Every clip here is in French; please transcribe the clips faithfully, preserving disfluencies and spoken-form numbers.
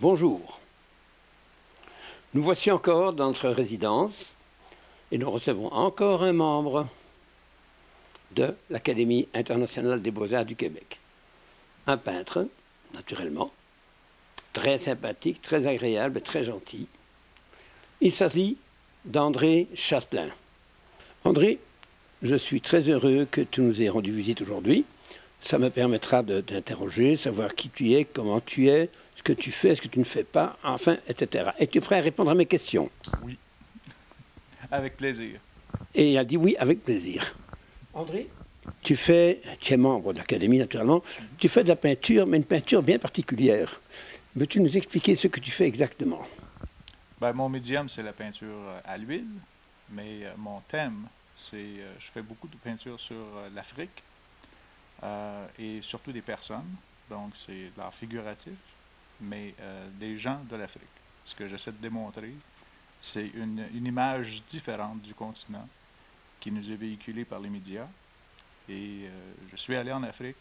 Bonjour. Nous voici encore dans notre résidence et nous recevons encore un membre de l'Académie internationale des beaux-arts du Québec. Un peintre, naturellement, très sympathique, très agréable, très gentil. Il s'agit d'André Châtelain. André, je suis très heureux que tu nous aies rendu visite aujourd'hui. Ça me permettra de t'interroger, savoir qui tu es, comment tu es, ce que tu fais, ce que tu ne fais pas, enfin, et cetera. Es-tu prêt à répondre à mes questions? Oui, avec plaisir. Et il a dit oui, avec plaisir. André, tu fais, tu es membre de l'Académie, naturellement, Mm-hmm. tu fais de la peinture, mais une peinture bien particulière. Veux-tu nous expliquer ce que tu fais exactement? Ben, mon médium, c'est la peinture à l'huile, mais euh, mon thème, c'est, euh, je fais beaucoup de peinture sur euh, l'Afrique euh, et surtout des personnes. Donc, c'est de l'art figuratif, mais euh, des gens de l'Afrique. Ce que j'essaie de démontrer, c'est une, une image différente du continent qui nous est véhiculée par les médias. Et euh, je suis allé en Afrique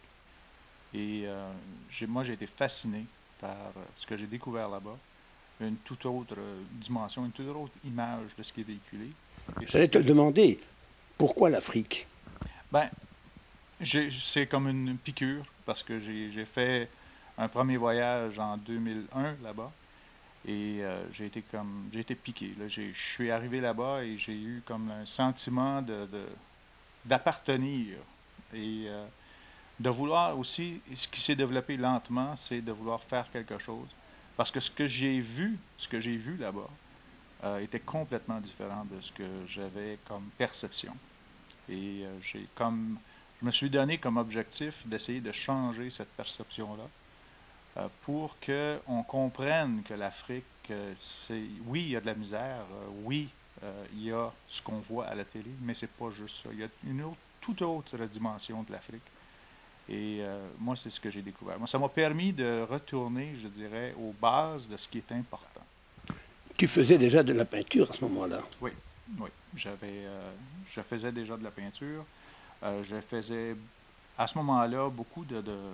et euh, j'ai, moi, j'ai été fasciné par euh, ce que j'ai découvert là-bas. Une toute autre euh, dimension, une toute autre image de ce qui est véhiculé. Et c'est J'allais ce te que le j'essaie. demander, pourquoi l'Afrique? Ben, j'ai- c'est comme une piqûre parce que j'ai j'ai fait un premier voyage en deux mille un là-bas et euh, j'ai été comme j'ai été piqué. Là. J'ai- Je suis arrivé là-bas et j'ai eu comme un sentiment de, de- d'appartenir et euh, de vouloir aussi, ce qui s'est développé lentement, c'est de vouloir faire quelque chose. Parce que ce que j'ai vu, ce que j'ai vu là-bas, euh, était complètement différent de ce que j'avais comme perception. Et euh, j'ai comme, je me suis donné comme objectif d'essayer de changer cette perception-là euh, pour qu'on comprenne que l'Afrique, euh, c'est, oui, il y a de la misère, euh, oui, euh, il y a ce qu'on voit à la télé, mais c'est pas juste ça. Il y a une autre, toute autre dimension de l'Afrique. Et euh, moi, c'est ce que j'ai découvert. Moi, ça m'a permis de retourner, je dirais, aux bases de ce qui est important. Tu faisais déjà de la peinture à ce moment-là. Oui, oui. J'avais, euh, je faisais déjà de la peinture. Euh, je faisais à ce moment-là beaucoup de, de,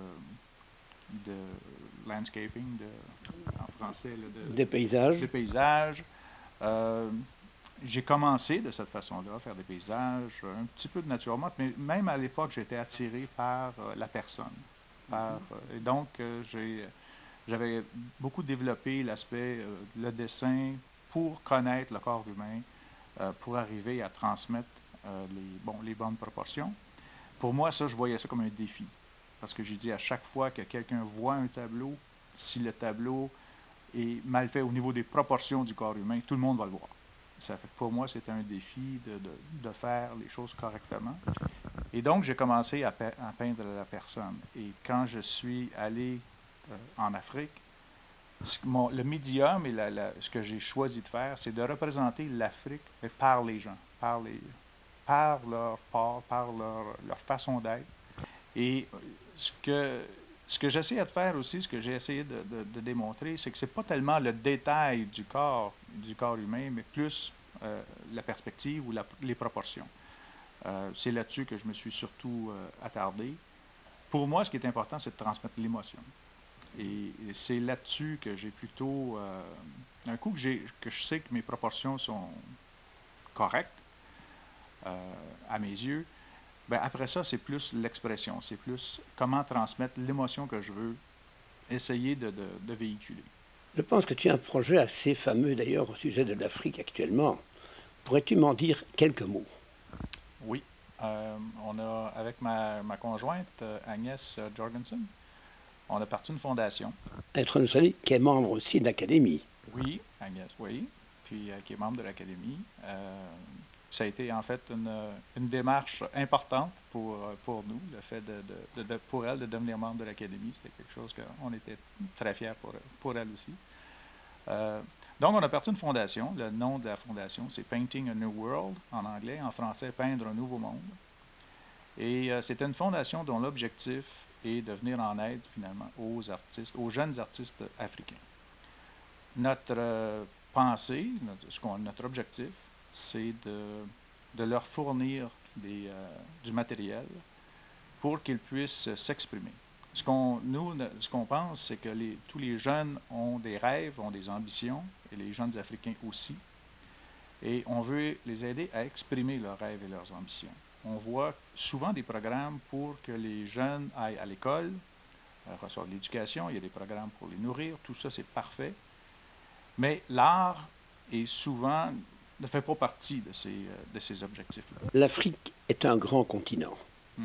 de landscaping, de, en français, là, Des de, de paysages. paysages. Euh, j'ai commencé de cette façon-là, à faire des paysages, un petit peu de nature morte, mais même à l'époque, j'étais attiré par euh, la personne. Par, euh, et donc, euh, j'ai, j'avais beaucoup développé l'aspect, euh, le dessin pour connaître le corps humain, euh, pour arriver à transmettre euh, les, bon, les bonnes proportions. Pour moi, ça, je voyais ça comme un défi. Parce que j'ai dit à chaque fois que quelqu'un voit un tableau, si le tableau est mal fait au niveau des proportions du corps humain, tout le monde va le voir. Ça fait que pour moi, c'était un défi de, de, de faire les choses correctement. Et donc, j'ai commencé à, pe à peindre la personne. Et quand je suis allé euh, en Afrique, mon, le médium et la, la, ce que j'ai choisi de faire, c'est de représenter l'Afrique par les gens, par, les, par leur part, par leur, leur façon d'être. Et ce que, ce que j'essayais de faire aussi, ce que j'ai essayé de, de, de démontrer, c'est que c'est pas tellement le détail du corps, du corps humain, mais plus euh, la perspective ou la, les proportions. Euh, c'est là-dessus que je me suis surtout euh, attardé. Pour moi, ce qui est important, c'est de transmettre l'émotion. Et, et c'est là-dessus que j'ai plutôt... Euh, un coup que, j'ai, que je sais que mes proportions sont correctes, euh, à mes yeux, ben après ça, c'est plus l'expression. C'est plus comment transmettre l'émotion que je veux essayer de, de, de véhiculer. Je pense que tu as un projet assez fameux d'ailleurs au sujet de l'Afrique actuellement. Pourrais-tu m'en dire quelques mots? Oui. Euh, on a, avec ma, ma conjointe, euh, Agnès euh, Jorgensen, on a parti une fondation. Être un salut qui est membre aussi de l'Académie. Oui, Agnès, oui. Puis euh, qui est membre de l'Académie. Euh, ça a été en fait une, une démarche importante pour, pour nous, le fait de, de, de, pour elle de devenir membre de l'Académie. C'était quelque chose qu'on était très fiers pour, pour elle aussi. Euh, donc, on a parti une fondation. Le nom de la fondation, c'est Painting a New World en anglais. En français, Peindre un nouveau monde. Et euh, c'était une fondation dont l'objectif est de venir en aide finalement aux artistes, aux jeunes artistes africains. Notre euh, pensée, notre, ce qu'on, notre objectif, c'est de, de leur fournir des, euh, du matériel pour qu'ils puissent s'exprimer. ce qu'on, nous, ce qu'on pense, c'est que les, tous les jeunes ont des rêves, ont des ambitions, et les jeunes Africains aussi. Et on veut les aider à exprimer leurs rêves et leurs ambitions. On voit souvent des programmes pour que les jeunes aillent à l'école, euh, reçoivent de l'éducation, il y a des programmes pour les nourrir, tout ça c'est parfait. Mais l'art est souvent, ne fait pas partie de ces, de ces objectifs-là. L'Afrique est un grand continent. Mm-hmm.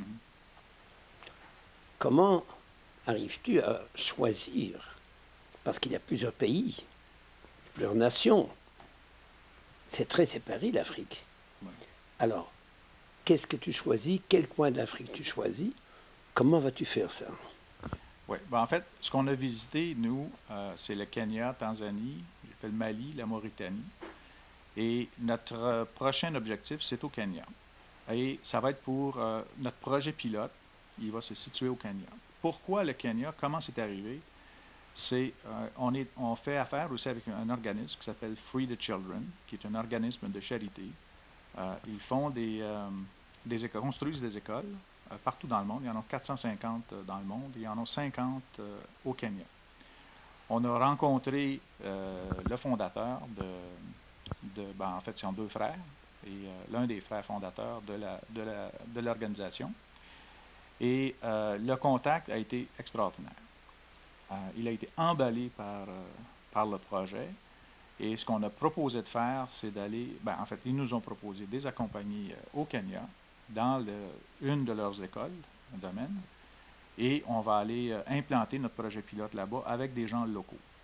Comment arrives-tu à choisir? Parce qu'il y a plusieurs pays, plusieurs nations. C'est très séparé l'Afrique. Ouais. Alors, qu'est-ce que tu choisis? Quel coin d'Afrique tu choisis? Comment vas-tu faire ça? Oui, ben en fait, ce qu'on a visité, nous, euh, c'est le Kenya, Tanzanie, j'ai fait le Mali, la Mauritanie. Et notre euh, prochain objectif, c'est au Kenya. Et ça va être pour euh, notre projet pilote. Il va se situer au Kenya. Pourquoi le Kenya? Comment c'est arrivé? C'est, euh, on, est, on fait affaire aussi avec un organisme qui s'appelle Free the Children, qui est un organisme de charité. Euh, ils font des, euh, des écoles, construisent des écoles euh, partout dans le monde. Il y en a quatre cent cinquante dans le monde. Il y en a cinquante euh, au Kenya. On a rencontré euh, le fondateur de, de ben, en fait, ce sont deux frères, et euh, l'un des frères fondateurs de, la, de, la, de l'organisation. Et euh, le contact a été extraordinaire. Euh, il a été emballé par, euh, par le projet. Et ce qu'on a proposé de faire, c'est d'aller, ben, en fait, ils nous ont proposé des accompagner euh, au Kenya, dans le, une de leurs écoles, un domaine, et on va aller euh, implanter notre projet pilote là-bas avec des gens locaux.